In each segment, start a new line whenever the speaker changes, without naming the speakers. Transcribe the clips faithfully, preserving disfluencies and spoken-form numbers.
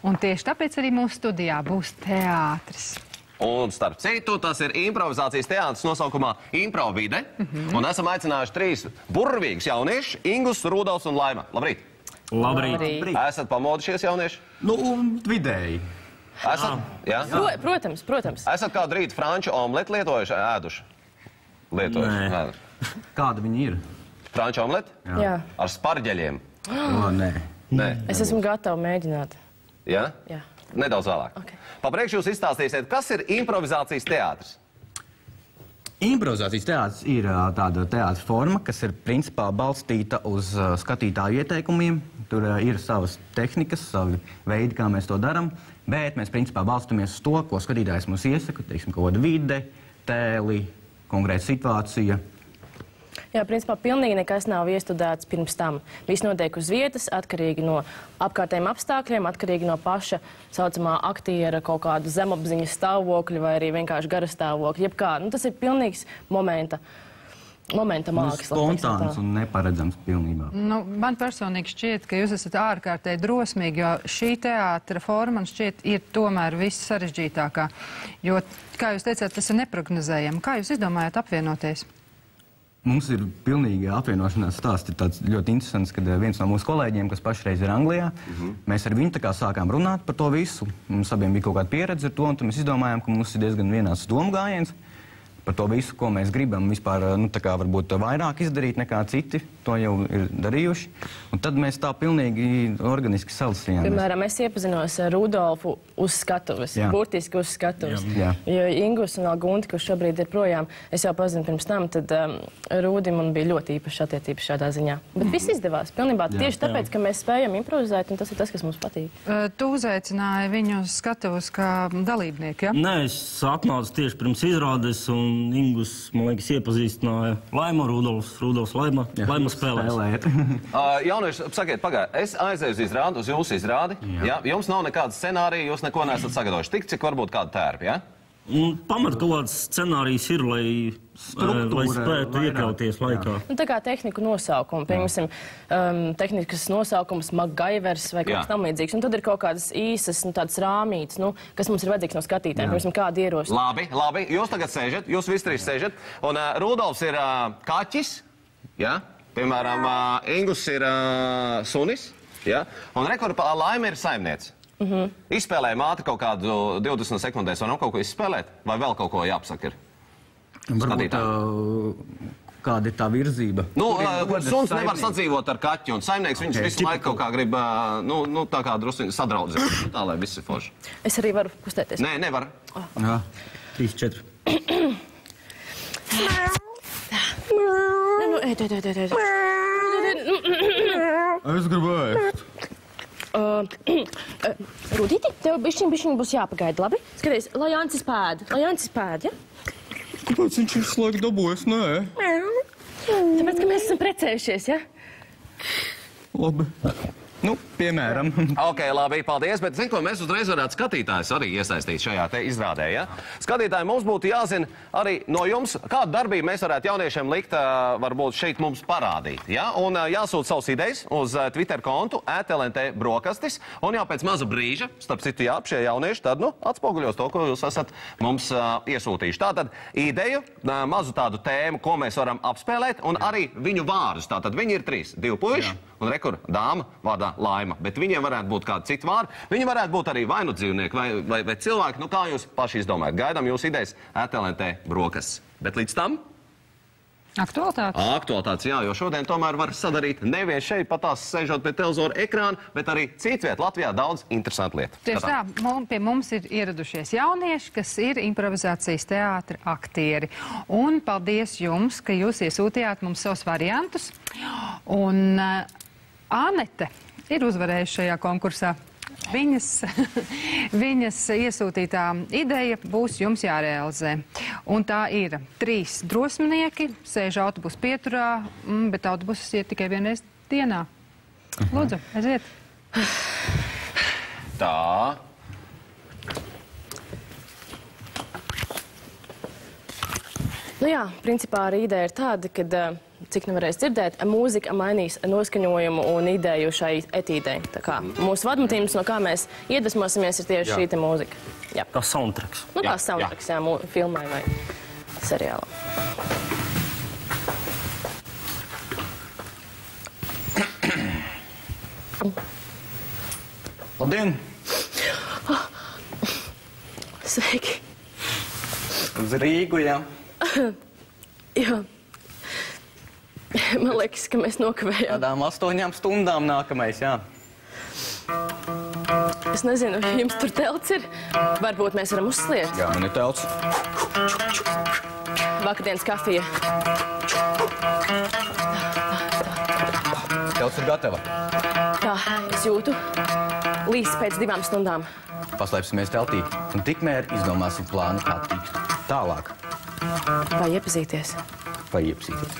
Un tieši tāpēc arī mūsu studijā būs teātris.
Un starp citu, tas ir improvizācijas teātris nosaukumā Improvide. Mm-hmm. Un esam aicinājuši trīs burvīgus jauniešus - Ingus, Rudolfs un Laima. Labrīt!
Labrīt!
Labrīt.
Esat pamodušies jaunieši?
Nu, vidēji.
Esat? Jā?
Pro, protams, protams.
Esat kādu rītu franču omleti lietojuši, ēduši? Lietojuši?
Nē. Kāda viņi ir?
Franču omleti?
Jā. Jā.
Ar sparģeļiem?
O, nē.
Nē.
Es esmu gatava mēģināt.
Jā?
Jā.
Nedaudz vēlāk.
Okay.
Papriekš jūs izstāstīsiet, kas ir improvizācijas teātris?
Improvizācijas teātris ir ā, tāda teātra forma, kas ir principā balstīta uz ā, skatītāju ieteikumiem. Tur ā, ir savas tehnikas, savi veidi, kā mēs to darām, bet mēs principā balstamies uz to, ko skatītājs mums iesaka, teiksim, kaut kāda vide, tēli, konkrēta situācija.
Jā, principā pilnīgi nekas nav iestudēts pirms tam. Viss notiek uz vietas, atkarīgi no apkārtējiem apstākļiem, atkarīgi no paša saucamā aktiera kaut kāda zemapziņas stāvokļa vai arī vienkārši gara stāvokļa. Jebkā, nu, tas ir pilnīgs momenta, momenta māksla.
Spontāns un neparedzams pilnībā.
Nu, man personīgi šķiet, ka jūs esat ārkārtēji drosmīgi, jo šī teātra forma, man šķiet, ir tomēr viss sarežģītākā. Jo, kā jūs teicāt, tas ir neprognozējami. Kā jūs izdomājāt apvienoties?
Mums ir pilnīgi apvienošanās stāsts. Ir tāds ļoti interesants, kad viens no mūsu kolēģiem, kas pašreiz ir Anglijā, mm-hmm. mēs ar viņu tā kā sākām runāt par to visu. Mums abiem bija kaut kāda pieredze ar to, un tad mēs izdomājām, ka mums ir diezgan vienāds domgājiens par to visu, ko mēs gribam vispār, nu, tā kā varbūt vairāk izdarīt nekā citi to jau ir darījuši. Un tad mēs tā pilnīgi organiski salasījāmies.
Piemēram, es iepazinos ar Rudolfu uz skatuves,
Jā.
burtiski uz skatuves.
Jā.
Jo Ingus un Gunti, kurš šobrīd ir projām, es jau pazinu pirms tam, tad um, Rūdim man bija ļoti īpaši attiecības šādā ziņā. Bet viss izdevās, pilnībā
Jā.
tieši tāpēc, ka mēs spējam improvizēt, un tas ir tas, kas mums patīk.
Uh, tu uzaicināji viņu uz skatuves kā dalībnieku, ja?
Nē, es atnācu tieši pirms izrādes, un Ingus, man liekas, iepazīstināja Laima, Rudolfs, Rudolfs, Laima,
Jā.
Laima spēlēs.
Spēlēt.
Uh, jaunieši, sakiet, pagāj, es aizēju uz izrādi, uz jūsu izrādi. Jā. Jā, jums nav nekāda scenārija, jūs neko neesat sagatavojuši. Tik, cik varbūt kāda tērpa, jā?
Un pamat kaut kāds scenārijs ir, lai,
Struktūra
lai spētu
vairāk.
iekļauties laikā.
Nu, tā kā tehniku nosaukumu, piemēram, um, tehnikas nosaukums MacGyvers vai kaut
Jā.
kas tam līdzīgs. Un tad ir kaut kādas īsas, nu, tādas rāmītes, nu, kas mums ir vajadzīgs no skatītājiem. Piemēram, kādi ierosina.
Labi, labi. Jūs tagad sēžat, jūs visi trīs sēžat. Un uh, Rudolfs ir uh, kaķis, jā? Piemēram, uh, Ingus ir uh, sunis, jā? Un rekur, Laima ir saimniece. Mm-hmm. Izspēlējam ātri kaut kādu divdesmit sekundēs, vai nav kaut ko izspēlēt? Vai vēl kaut ko jāpasaka ir?
Varbūt uh, kāda ir tā virzība?
Nu,
Kurien-
uh, suns nevar sadzīvot ar kaķi, un saimnieks viņus
Okay.
visu laiku kaut kā grib, uh, nu, nu, tā kā drusku sadraudzēt. Tā, lai viss ir forši.
Es arī varu kustēties.
Nē, nevar.
Jā.
Trīs, četri.
Nu, nu, ej, ej, ej, ej, ej.
Es gribēju.
Uh, uh, Rudīti, tev bišķiņ, bišķiņ būs jāpagaida, labi? Skaties, lai Jancis pēda, lai Jancis pēda, ja?
Kāpēc viņš ir slēgt dabūjas? Nē.
Tāpēc, ka mēs esam precējušies, ja?
Labi. Nu, piemēram.
Ok, labi, paldies, bet zinu, ko mēs uzreiz varētu skatītājus arī iesaistīt šajā te izrādē, ja? Skatītāji, mums būtu jāzina arī no jums, kādu darbību mēs varētu jauniešiem likt, uh, varbūt šeit mums parādīt, ja? Un uh, jāsūt savus idejas uz uh, Twitter kontu at L N T brokastis, un jau pēc maza brīža, starp citu, jā, šie jaunieši tad, nu, atspoguļos to, ko jūs esat mums uh, iesūtījuši. Tātad ideju, uh, mazu tādu tēmu, ko mēs varam apspēlēt, un arī viņu vārdus. Tātad viņi ir trīs, divi puiši, un rekur dāma vārdā Laima, bet viņiem varētu būt kādi citi vārdi. Viņi varētu būt arī vai nu dzīvnieki, vai, vai, vai cilvēki, nu kā jūs paši izdomājat. Gaidām jūs idejas at L N T brokastis. Bet līdz tam
Aktualitātes?
aktualitātes, jā, jo šodien tomēr var sadarīt nevien šeit patās sēžot pie televizora ekrāna, bet arī citviet Latvijā daudz interesantu lietu.
Tieši tā, mums, pie mums ir ieradušies jaunieši, kas ir improvizācijas teātra aktieri. Un paldies jums, ka jūs iesūtījāt mums savus variantus. Un uh, Anete ir uzvarējusi šajā konkursā. Viņas, viņas iesūtītā ideja būs jums jārealizē. Un tā ir trīs drosminieki, sēž autobusu pieturā, bet autobusus iet tikai vienreiz dienā. Lūdzu, aiziet.
Tā.
Nu jā, principā arī ideja ir tāda, ka, cik nevarēs dzirdēt, mūzika mainīs noskaņojumu un ideju šai etīdei. Tā kā mūsu vadmotīvs, no kā mēs iedvesmosimies, ir tieši šī te mūzika. Jā.
Kā soundtracks.
Nu, kā soundtracks, jā, jā filmai vai seriālam.
Labdien!
Sveiki!
Uz Rīgu, jā.
Jā. Man liekas, ka mēs nokavējām.
Tādām astoņām stundām nākamais, jā.
Es nezinu, vai jums tur telts ir. Varbūt mēs varam uzsliet.
Jā, man ir telts.
Vakardienas kafija.
Telts ir gatava.
Tā, es jūtu. Līs pēc divām stundām.
Paslēpsimies teltī un tikmēr izdomāsim plānu, kā tikt tālāk.
Vai iepazīties?
Vai iepazīties?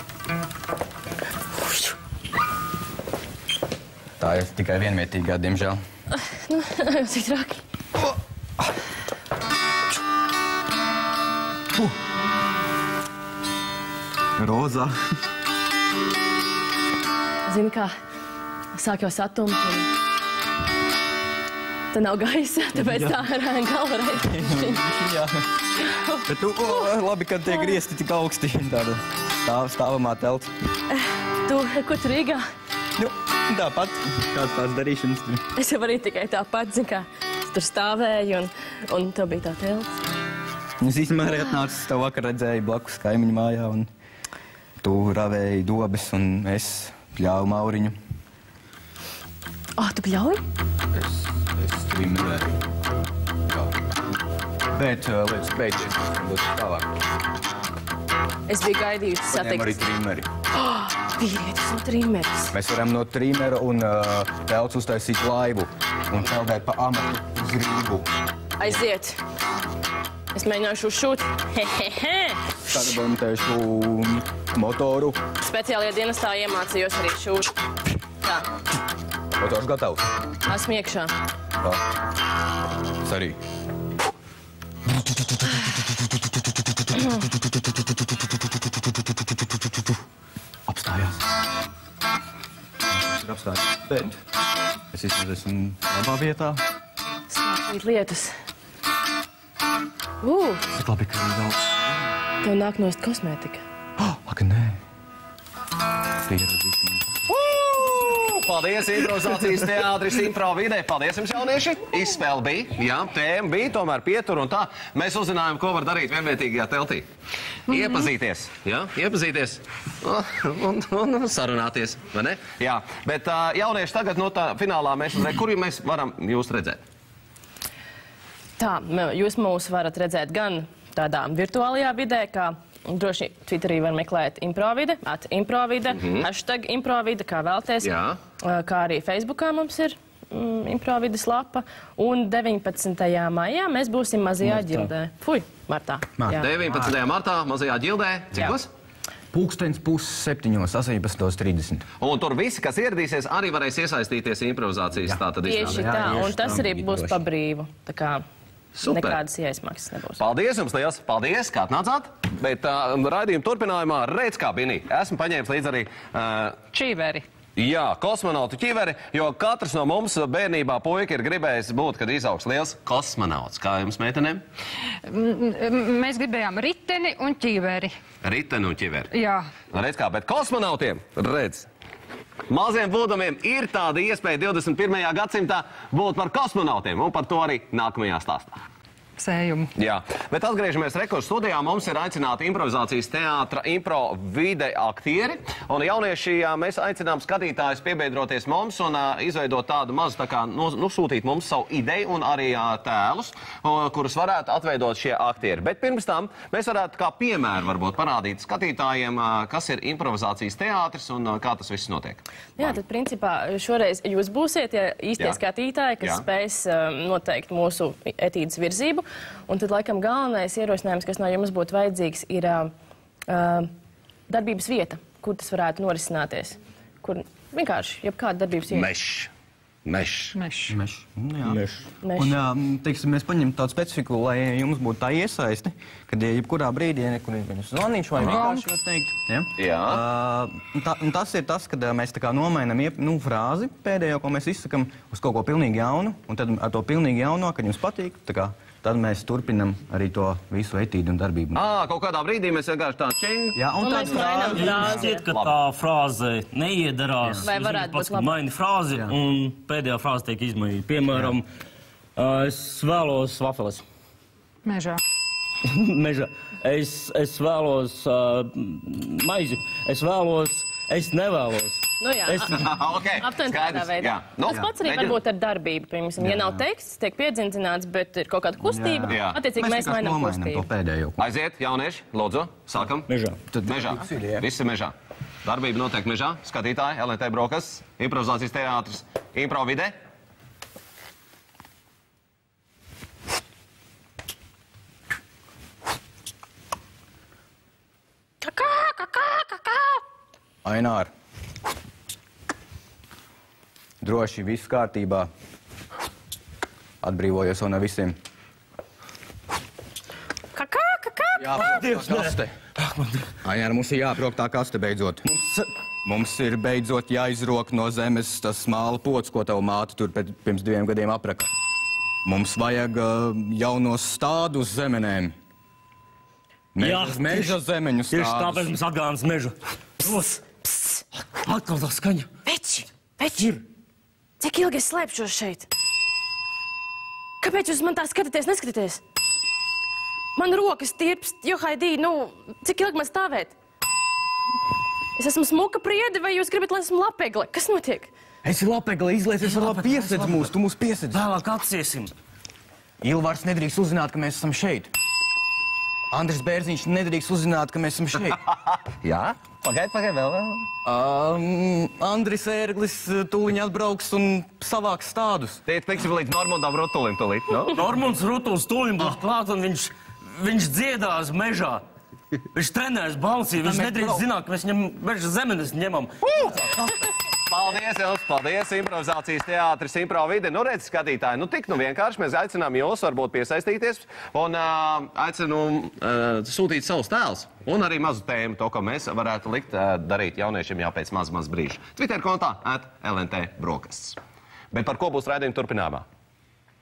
Tā ir tikai vienvietīgā, diemžēl.
Nu, cik traki.
Rozā.
Zini kā, sāk jau satumt un te nav gaisa, tāpēc tā ir galva reiķiņa.
Jā. Bet tu, o, labi, kad tiek griezti tik augsti. Tāda stāv, stāvamā telts.
Tu, kur tu Rīgā?
Nu, tāpat. Kāds tās darīšanas tur.
Es jau arī tikai tāpat, zini kā, es tur stāvēju un, un tev bija tā telts.
Es īstenībā arī atnācis, tev vakar redzēju blakus kaimiņu mājā un tu ravēji dobes un es pļāvu Mauriņu.
Ah, tu pļauji?
Es, es trimmerēju. Jā. Bet uh, lietas beidzies, es būtu tālāk.
Es biju gaidījusi satikt.
Paņem arī trimmeri.
Oh, vīrietis un trimmeris.
Mēs varam no trimmera un uh, telts uztaisīt laivu un peldēt pa amatu uz Rīgu.
Aiziet. Es mēģināšu uzšūt. Hehehe.
Sadarbojamies motoru.
Speciālajā dienestā iemācījos arī šūt. Tā.
Motors gatavs.
Esmu iekšā.
Tā. Es arī. Apstājās. Ir apstājās. Bet es vismaz esmu labā vietā.
Sākīt lietas. Ū,
Cik labi, ka viņi daudz.
tev nāk nost kosmētika.
Oh, ak, nē. Pieradīsim.
Paldies, improvizācijas teātris, improvide. Paldies jums, jaunieši. Izspēle bija, jā, tēma bija, tomēr pietur un tā. Mēs uzzinājām, ko var darīt vienvietīgajā teltī. Iepazīties, jā, iepazīties un, un, un sarunāties, vai ne? Jā, bet uh, jaunieši tagad no tā finālā mēs, kur mēs varam jūs redzēt?
Tā, jūs mūs varat redzēt gan tādā virtuālajā vidē, kā droši Twitterī var meklēt improvide, at improvide, mm-hmm. hashtag improvide, kā vēlties.
Jā.
Kā arī Facebookā mums ir mm, improvides lapa. Un deviņpadsmitajā maijā mēs būsim mazajā
Martā.
ģildē. Fui, martā.
Martā.
Jā.
deviņpadsmitajā martā mazajā ģildē. Cikos?
Pūkstens pus septiņos, astoņpadsmit trīsdesmit.
Un tur visi, kas ieradīsies, arī varēs iesaistīties improvizācijas. Tā tad
Tieši
izrādē.
tā,
Jā,
un
tieši
tas
tā.
arī būs pa brīvu. Tā kā
Super.
nekādas ieizmaksas nebūs.
Paldies jums liels, paldies, kā atnācāt. Bet uh, raidījuma turpinājumā redz kā binī. Esmu paņēmis līdz arī... Uh,
Čīveri.
Jā, kosmonautu ķiveri, jo katrs no mums bērnībā puika ir gribējis būt, kad izaugs liels kosmonauts. Kā jums, meitenēm?
Mēs gribējām riteni un ķīveri.
Riteni un ķiveri.
Jā.
Redz kā, bet kosmonautiem, redz, maziem būdamiem ir tāda iespēja divdesmit pirmajā gadsimtā būt par kosmonautiem, un par to arī nākamajā stāstā.
Sējumu.
Jā, bet atgriežamies rekords studijā. Mums ir aicināti improvizācijas teātra impro vide aktieri. Un jaunieši, jā, mēs aicinām skatītājus piebiedroties mums un uh, izveidot tādu mazu, tā kā nu, nosūtīt mums savu ideju un arī uh, tēlus, uh, kurus varētu atveidot šie aktieri. Bet pirms tam mēs varētu kā piemēru varbūt parādīt skatītājiem, uh, kas ir improvizācijas teātris un uh, kā tas viss notiek.
Jā, tad principā šoreiz jūs būsiet ja īstie
Jā.
skatītāji, kas
Jā.
spēs um, noteikt mūsu etīdes virzību. Un tad, laikam, galvenais ierosinājums, kas no jums būtu vajadzīgs, ir uh, uh, darbības vieta, kur tas varētu norisināties. Kur vienkārši, jebkāda darbības vieta.
Mešs. Mešs.
Mešs.
Meš. Jā.
Meš.
Meš.
Un, jā, teiksim, mēs paņemam tādu specifiku, lai jums būtu tā iesaisti, kad ja jebkurā brīdī ja nekur ir zvanīšu vai vienkārši var teikt. Ja?
Jā.
Uh, tā, tas ir tas, kad uh, mēs tā kā nomainam iep, nu, frāzi pēdējo, ko mēs izsakam uz kaut ko pilnīgi jaunu, un tad ar to pilnīgi jauno, kad jums patīk, tā kā, tad mēs turpinam arī to visu etīdu un darbību.
Ā, kaut kādā brīdī mēs vienkārši tā ķing.
Jā, un
Un
tāds
mēs mainām
frāzi.
frāzi.
Šķiet, ka tā frāze neiedarās.
Vai varētu būt labāk?
Maini frāzi, un pēdējā frāze tiek izmainīta. Piemēram, uh, es vēlos vafeles.
Mežā.
Meža. Es, es vēlos uh, maizi. Es vēlos, es nevēlos.
Nu jā,
Es-
Ok,
aptuveni tādā
skaidrs.
veidā.
Jā. Nu,
Tas pats arī
mēģinam.
var būt ar darbību. Piemēram, ja nav teksts, tiek piedzindzināts, bet ir kaut kāda kustība,
Jā.
attiecīgi mēs
vienkārši
mainām
nomainam to
kustību.
pēdējo.
Aiziet, jaunieši, lūdzu, sākam.
Mežā.
Tad
Mežā.
viss ir, jā.
Viss ir mežā. Darbība notiek mežā. Skatītāji, L N T brokas, improvizācijas teātris, improvide.
Kakā, kakā, kakā.
Ainār. Droši, viss kārtībā. Atbrīvojos no visiem.
Kakā, kakā.
Jāprok tā kaste. Ainār, mums ir jāprok tā kaste beidzot. Mums ir beidzot jāizrok no zemes tas smāla pods, ko tev māte tur pēc, pirms diviem gadiem apraka. Mums vajag uh, jaunos stādus zemenēm.
Jā,
Meža, meža zemeņu
Tieši
stādus.
tāpēc mums atgādās mežu. Pros! Atkal tā skaņa.
Veči, veči. Cik ilgi es slēpšos šeit? Kāpēc jūs man tā skatāties, neskatāties? Man rokas tirpst, jo Haidī, nu, cik ilgi man stāvēt? Es esmu smuka priede, vai jūs gribat, lai esmu lapegle? Kas notiek?
Es ir lapegla, izliesies ar labi piesedz mūs, tu mūs piesedz.
Vēlāk atsiesim.
Ilvārs nedrīkst uzzināt, ka mēs esam šeit. Andris Bērziņš nedrīkst uzzināt, ka mēs esam šeit.
Jā, pagaid, pagaid, vēl, vēl.
Um, Andris Ērglis uh, tūliņ atbrauks un savāks stādus.
Tie tiksim līdz Normandam Rutulim tūlīt, no?
Normons Rutuls tūlim būs klāt, un viņš, viņš dziedās mežā. Viņš trenēs balsī, viņš
mēs
nedrīkst
brauc-
zināt, ka mēs viņam meža zemenes ņemam.
Paldies jums, paldies, improvizācijas teātris, improvide. Nu, redz, skatītāji, nu tik nu vienkārši mēs aicinām jūs varbūt piesaistīties un uh, aicinu uh, sūtīt savus tēlus un arī mazu tēmu, to, ko mēs varētu likt uh, darīt jauniešiem jau pēc maz, maz brīža. Twitter kontā at L N T brokasts. Bet par ko būs raidījuma turpinājumā?